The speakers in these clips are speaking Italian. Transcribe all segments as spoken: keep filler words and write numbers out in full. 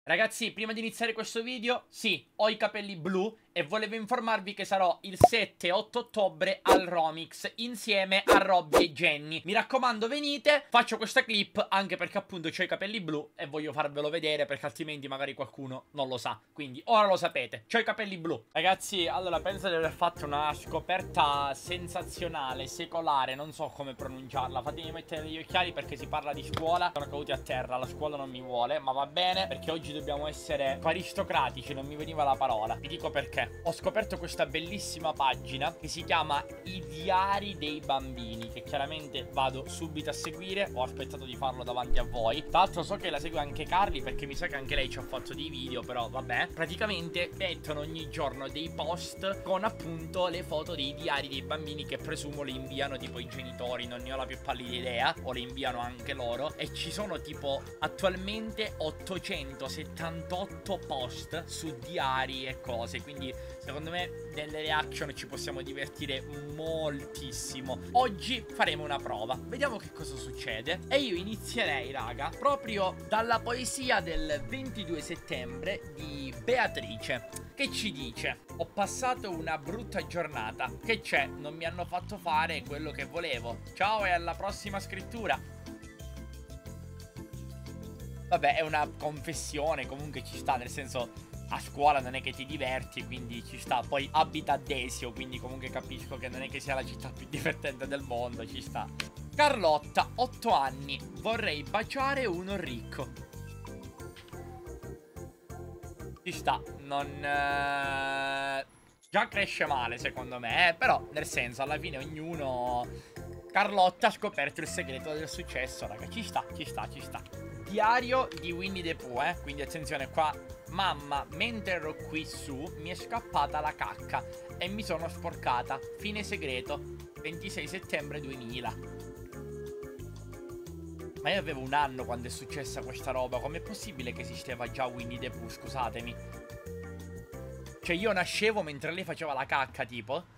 Ragazzi, prima di iniziare questo video, sì, ho i capelli blu e volevo informarvi che sarò il sette e otto ottobre al Romix insieme a Robby e Jenny. Mi raccomando, venite, faccio questa clip anche perché appunto ho i capelli blu e voglio farvelo vedere perché altrimenti magari qualcuno non lo sa. Quindi ora lo sapete, ho i capelli blu. Ragazzi, allora penso di aver fatto una scoperta sensazionale, secolare, non so come pronunciarla. Fatemi mettere gli occhiali perché si parla di scuola. Sono caduti a terra, la scuola non mi vuole, ma va bene perché oggi dobbiamo essere aristocratici, non mi veniva la parola. Vi dico perché. Ho scoperto questa bellissima pagina che si chiama I Diari dei Bambini, che chiaramente vado subito a seguire. Ho aspettato di farlo davanti a voi. Tra l'altro so che la segue anche Carly, perché mi sa che anche lei ci ha fatto dei video, però vabbè. Praticamente mettono ogni giorno dei post con appunto le foto dei diari dei bambini, che presumo le inviano tipo i genitori, non ne ho la più pallida idea, o le inviano anche loro. E ci sono tipo attualmente ottocentosettantotto post su diari e cose, quindi secondo me nelle reaction ci possiamo divertire moltissimo. Oggi faremo una prova, vediamo che cosa succede. E io inizierei, raga, proprio dalla poesia del ventidue settembre di Beatrice, che ci dice: ho passato una brutta giornata. Che c'è? Non mi hanno fatto fare quello che volevo. Ciao e alla prossima scrittura. Vabbè, è una confessione, comunque ci sta, nel senso, a scuola non è che ti diverti, quindi ci sta. Poi abita a Desio, quindi comunque capisco che non è che sia la città più divertente del mondo, ci sta. Carlotta, otto anni, vorrei baciare uno ricco. Ci sta, non... Eh... già cresce male secondo me, eh? Però nel senso, alla fine ognuno... Carlotta ha scoperto il segreto del successo, raga, ci sta, ci sta, ci sta. Diario di Winnie the Pooh, eh? Quindi attenzione qua. Mamma, mentre ero qui su, mi è scappata la cacca e mi sono sporcata. Fine segreto, ventisei settembre duemila. Ma io avevo un anno quando è successa questa roba. Com'è possibile che esisteva già Winnie the Pooh, scusatemi? Cioè io nascevo mentre lei faceva la cacca, tipo.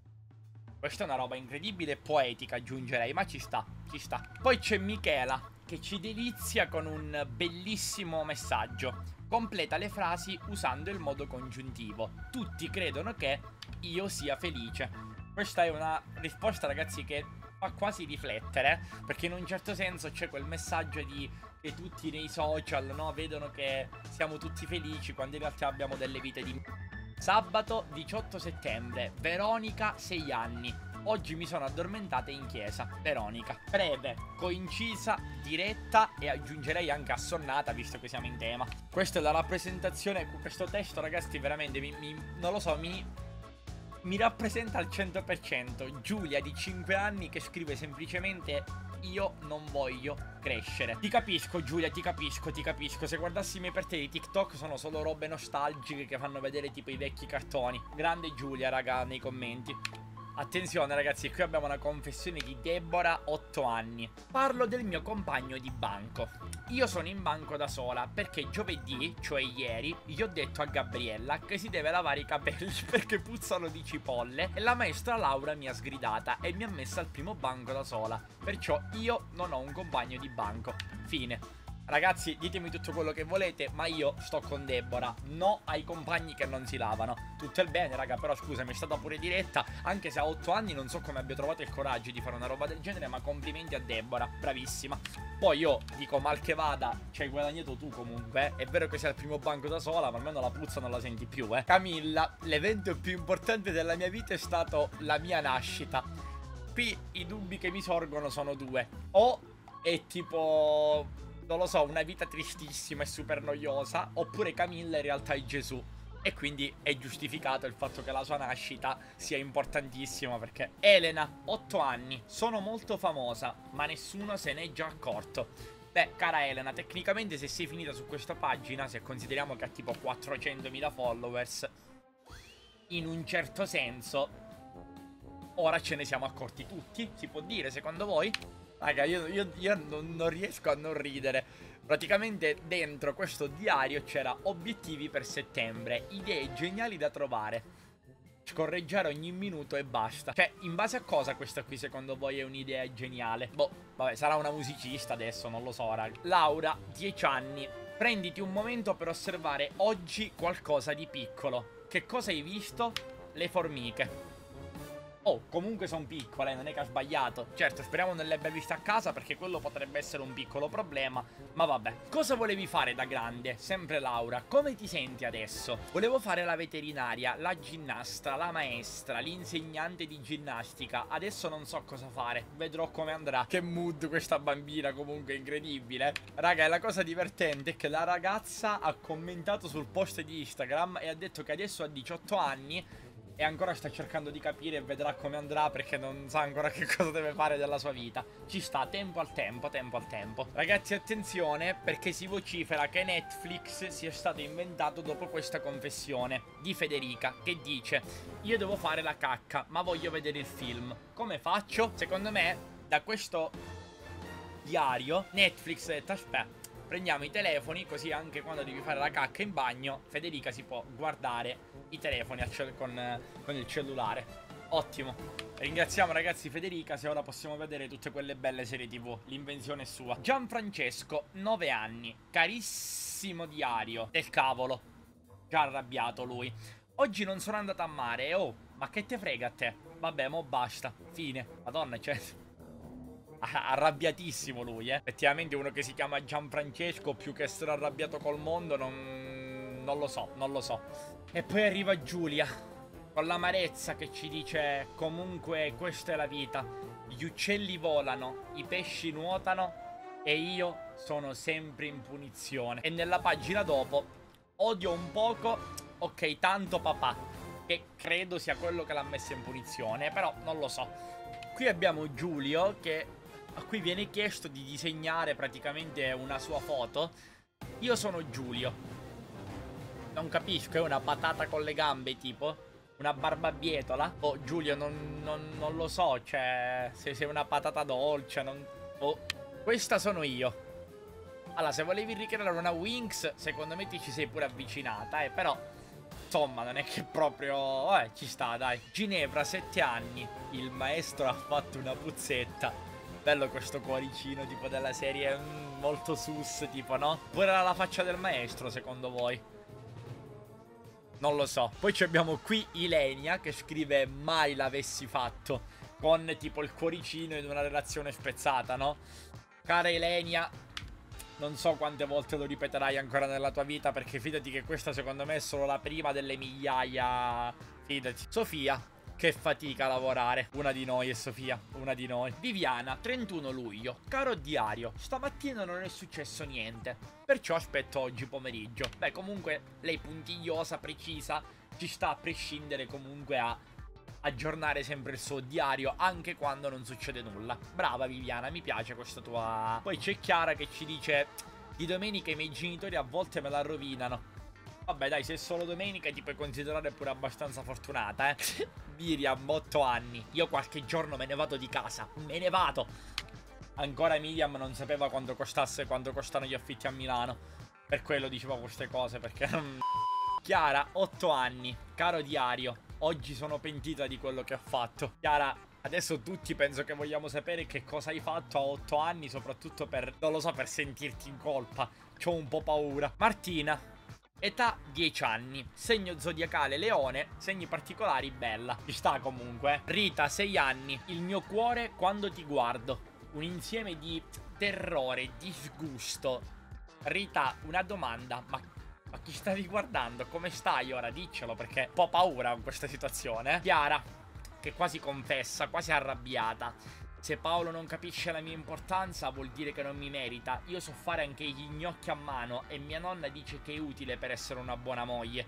Questa è una roba incredibile e poetica, aggiungerei, ma ci sta, ci sta. Poi c'è Michela, che ci delizia con un bellissimo messaggio. Completa le frasi usando il modo congiuntivo. Tutti credono che io sia felice. Questa è una risposta, ragazzi, che fa quasi riflettere, perché in un certo senso c'è quel messaggio di che tutti nei social, no, vedono che siamo tutti felici quando in realtà abbiamo delle vite di... Sabato diciotto settembre, Veronica, sei anni. Oggi mi sono addormentata in chiesa. Veronica. Breve, coincisa, diretta e aggiungerei anche assonnata, visto che siamo in tema. Questa è la rappresentazione. Questo testo, ragazzi, veramente mi, mi, non lo so, mi, mi rappresenta al cento per cento. Giulia di cinque anni che scrive semplicemente: io non voglio crescere. Ti capisco, Giulia, ti capisco, ti capisco. Se guardassi i miei per te di TikTok sono solo robe nostalgiche che fanno vedere tipo i vecchi cartoni. Grande Giulia, raga, nei commenti. Attenzione, ragazzi, qui abbiamo una confessione di Deborah, otto anni. Parlo del mio compagno di banco. Io sono in banco da sola perché giovedì, cioè ieri, gli ho detto a Gabriella che si deve lavare i capelli perché puzzano di cipolle e la maestra Laura mi ha sgridata e mi ha messa al primo banco da sola. Perciò io non ho un compagno di banco. Fine. Ragazzi, ditemi tutto quello che volete, ma io sto con Deborah. No ai compagni che non si lavano. Tutto il bene, raga, però scusami, è stata pure diretta. Anche se a otto anni non so come abbia trovato il coraggio di fare una roba del genere, ma complimenti a Deborah, bravissima. Poi io dico, mal che vada, ci hai guadagnato tu comunque, eh. È vero che sei al primo banco da sola, ma almeno la puzza non la senti più, eh. Camilla, l'evento più importante della mia vita è stato la mia nascita. Qui i dubbi che mi sorgono sono due. O è tipo... non lo so, una vita tristissima e super noiosa, oppure Camilla in realtà è Gesù. E quindi è giustificato il fatto che la sua nascita sia importantissima, perché... Elena, otto anni, sono molto famosa, ma nessuno se ne è già accorto. Beh, cara Elena, tecnicamente se sei finita su questa pagina, se consideriamo che ha tipo quattrocentomila followers, in un certo senso, ora ce ne siamo accorti tutti, si può dire, secondo voi? Raga, io, io, io non, non riesco a non ridere. Praticamente dentro questo diario c'era obiettivi per settembre, idee geniali da trovare, scorreggiare ogni minuto e basta. Cioè, in base a cosa questa qui secondo voi è un'idea geniale? Boh, vabbè, sarà una musicista adesso, non lo so, raga. Laura, dieci anni. Prenditi un momento per osservare oggi qualcosa di piccolo. Che cosa hai visto? Le formiche. Oh, comunque sono piccole, non è che ha sbagliato. Certo, speriamo non le abbia viste a casa, perché quello potrebbe essere un piccolo problema. Ma vabbè. Cosa volevi fare da grande? Sempre Laura. Come ti senti adesso? Volevo fare la veterinaria, la ginnasta, la maestra, l'insegnante di ginnastica. Adesso non so cosa fare. Vedrò come andrà. Che mood questa bambina, comunque incredibile. Raga, e la cosa divertente è che la ragazza ha commentato sul post di Instagram e ha detto che adesso ha diciotto anni e ancora sta cercando di capire e vedrà come andrà, perché non sa ancora che cosa deve fare della sua vita. Ci sta, tempo al tempo, tempo al tempo. Ragazzi, attenzione, perché si vocifera che Netflix sia stato inventato dopo questa confessione di Federica, che dice: io devo fare la cacca, ma voglio vedere il film. Come faccio? Secondo me, da questo diario, Netflix ha detto: aspetta, prendiamo i telefoni, così anche quando devi fare la cacca in bagno, Federica si può guardare i telefoni con, con il cellulare. Ottimo. Ringraziamo, ragazzi, Federica, se ora possiamo vedere tutte quelle belle serie tv. L'invenzione è sua. Gianfrancesco, nove anni. Carissimo diario del cavolo. Già arrabbiato lui. Oggi non sono andato a mare. Oh, ma che te frega a te? Vabbè, mo basta. Fine. Madonna, cioè... arrabbiatissimo lui, eh. Effettivamente uno che si chiama Gianfrancesco, più che essere arrabbiato col mondo, non... non lo so, non lo so. E poi arriva Giulia, con l'amarezza, che ci dice: comunque questa è la vita. Gli uccelli volano, i pesci nuotano e io sono sempre in punizione. E nella pagina dopo: odio un poco, ok, tanto papà. Che credo sia quello che l'ha messa in punizione, però non lo so. Qui abbiamo Giulio che... a cui viene chiesto di disegnare praticamente una sua foto. Io sono Giulio. Non capisco, è una patata con le gambe tipo? Una barbabietola? Oh, Giulio, non, non, non lo so, cioè... se sei una patata dolce, non... oh, questa sono io. Allora, se volevi ricreare una Winx, secondo me ti ci sei pure avvicinata, eh, però... insomma, non è che proprio... eh, ci sta, dai. Ginevra, sette anni. Il maestro ha fatto una puzzetta. Bello questo cuoricino, tipo della serie mm, molto sus, tipo, no? Pure la faccia del maestro, secondo voi? Non lo so. Poi abbiamo qui Ilenia che scrive: mai l'avessi fatto, con tipo il cuoricino in una relazione spezzata, no? Cara Ilenia, non so quante volte lo ripeterai ancora nella tua vita, perché fidati che questa secondo me è solo la prima delle migliaia. Fidati. Sofia, che fatica a lavorare. Una di noi è Sofia, una di noi. Viviana, trentuno luglio. Caro diario, stamattina non è successo niente, perciò aspetto oggi pomeriggio. Beh, comunque lei puntigliosa, precisa, ci sta a prescindere comunque a aggiornare sempre il suo diario anche quando non succede nulla. Brava Viviana, mi piace questa tua... Poi c'è Chiara che ci dice: di domenica i miei genitori a volte me la rovinano. Vabbè dai, se è solo domenica ti puoi considerare pure abbastanza fortunata, eh. Miriam, otto anni. Io qualche giorno me ne vado di casa. Me ne vado. Ancora Miriam non sapeva quanto costasse, quanto costano gli affitti a Milano. Per quello dicevo queste cose, perché... Chiara, otto anni. Caro diario, oggi sono pentita di quello che ho fatto. Chiara, adesso tutti penso che vogliamo sapere che cosa hai fatto a otto anni, soprattutto per, non lo so, per sentirti in colpa. C'ho un po' paura. Martina, età dieci anni, segno zodiacale leone, segni particolari bella. Ci sta comunque. Rita, sei anni, il mio cuore quando ti guardo. Un insieme di terrore, disgusto. Rita, una domanda, ma, ma chi stavi guardando? Come stai ora? Diccelo, perché ho un po' paura in questa situazione. Chiara, che quasi confessa, quasi arrabbiata: se Paolo non capisce la mia importanza vuol dire che non mi merita. Io so fare anche gli gnocchi a mano e mia nonna dice che è utile per essere una buona moglie.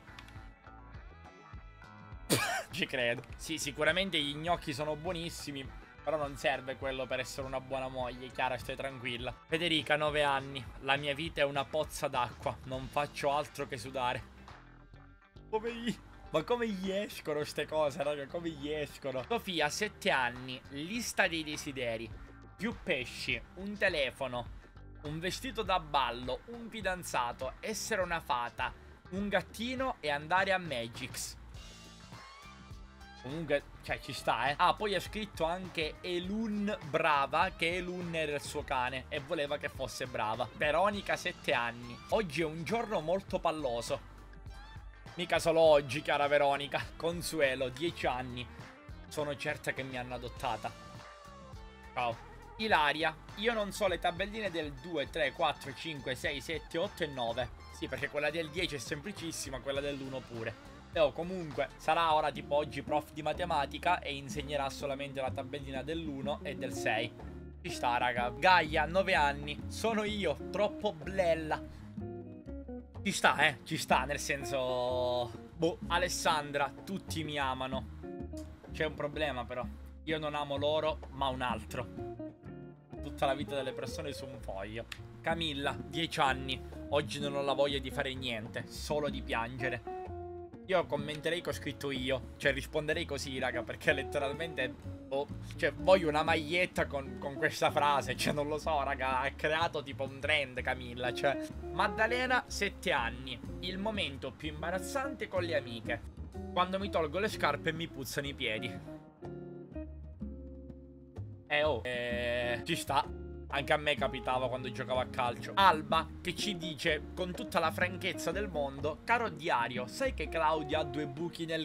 Ci credo. Sì, sicuramente gli gnocchi sono buonissimi, però non serve quello per essere una buona moglie. Chiara, stai tranquilla. Federica, nove anni. La mia vita è una pozza d'acqua. Non faccio altro che sudare. Poverino. Ma come gli escono ste cose, raga? Come gli escono? Sofia, sette anni. Lista dei desideri: più pesci, un telefono, un vestito da ballo, un fidanzato, essere una fata, un gattino e andare a Magix. Comunque, cioè, ci sta, eh. Ah, poi ha scritto anche Elun brava, che Elun era il suo cane e voleva che fosse brava. Veronica, sette anni. Oggi è un giorno molto palloso. Mica solo oggi, cara Veronica. Consuelo, dieci anni. Sono certa che mi hanno adottata. Ciao. Ilaria, io non so le tabelline del due, tre, quattro, cinque, sei, sette, otto e nove. Sì, perché quella del dieci è semplicissima, quella dell'uno pure. Però comunque sarà ora tipo oggi prof di matematica e insegnerà solamente la tabellina dell'uno e del sei. Ci sta, raga. Gaia, nove anni. Sono io, troppo blella. Ci sta, eh, ci sta, nel senso... Boh, Alessandra, tutti mi amano. C'è un problema però. Io non amo loro, ma un altro. Tutta la vita delle persone su un foglio. Camilla, dieci anni. Oggi non ho la voglia di fare niente, solo di piangere. Io commenterei che ho scritto io. Cioè risponderei così, raga, perché letteralmente oh, cioè voglio una maglietta con, con questa frase. Cioè non lo so, raga. Ha creato tipo un trend Camilla. Cioè Maddalena, sette anni. Il momento più imbarazzante con le amiche. Quando mi tolgo le scarpe e mi puzzano i piedi. Eh oh, eh, ci sta. Anche a me capitava quando giocavo a calcio. Alba, che ci dice con tutta la franchezza del mondo: caro diario, sai che Claudia ha due buchi nel...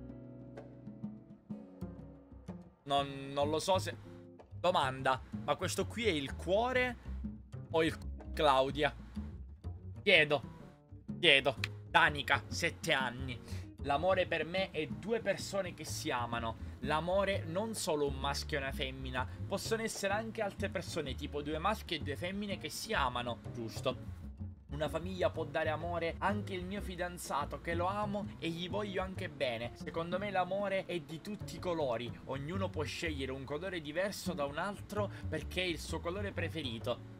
Non, non lo so se... Domanda, ma questo qui è il cuore o il Claudia? Chiedo, chiedo. Danica, sette anni. L'amore per me è due persone che si amano. L'amore non solo un maschio e una femmina. Possono essere anche altre persone, tipo due maschi e due femmine che si amano. Giusto. Una famiglia può dare amore. Anche il mio fidanzato, che lo amo e gli voglio anche bene. Secondo me l'amore è di tutti i colori. Ognuno può scegliere un colore diverso da un altro perché è il suo colore preferito.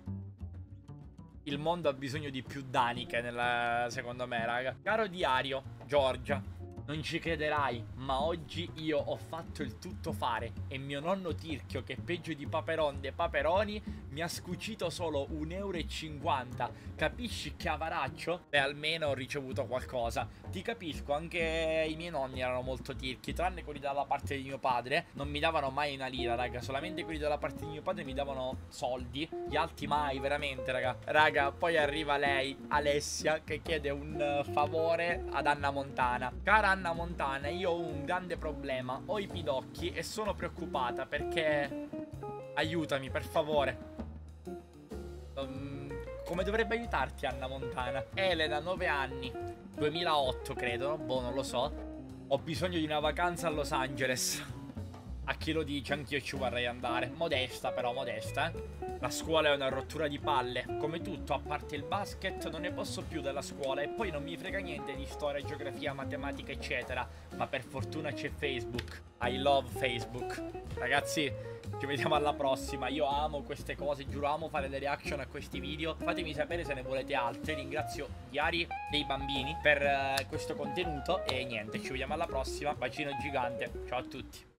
Il mondo ha bisogno di più Daniche, nella... secondo me, raga. Caro diario, Giorgia, non ci crederai, ma oggi io ho fatto il tutto fare e mio nonno Tirchio, che è peggio di Paperon dei Paperoni, mi ha scucito solo un euro e cinquanta. Capisci che avaraccio? Beh, almeno ho ricevuto qualcosa. Ti capisco, anche i miei nonni erano molto tirchi, tranne quelli dalla parte di mio padre. Non mi davano mai una lira, raga. Solamente quelli dalla parte di mio padre mi davano soldi. Gli altri mai, veramente, raga. Raga, poi arriva lei, Alessia, che chiede un favore ad Anna Montana. Cara Anna Montana, io ho un grande problema. Ho i pidocchi e sono preoccupata perché... Aiutami, per favore. Um, come dovrebbe aiutarti Anna Montana? Elena, nove anni. duemilaotto credo, no? Boh, non lo so. Ho bisogno di una vacanza a Los Angeles. A chi lo dice, anch'io ci vorrei andare. Modesta però, modesta, eh. La scuola è una rottura di palle. Come tutto, a parte il basket, non ne posso più della scuola. E poi non mi frega niente di storia, geografia, matematica, eccetera. Ma per fortuna c'è Facebook. I love Facebook. Ragazzi, ci vediamo alla prossima. Io amo queste cose, giuro, amo fare le reaction a questi video. Fatemi sapere se ne volete altre. Ringrazio Diari dei Bambini per uh, questo contenuto. E niente, ci vediamo alla prossima. Bacino gigante. Ciao a tutti.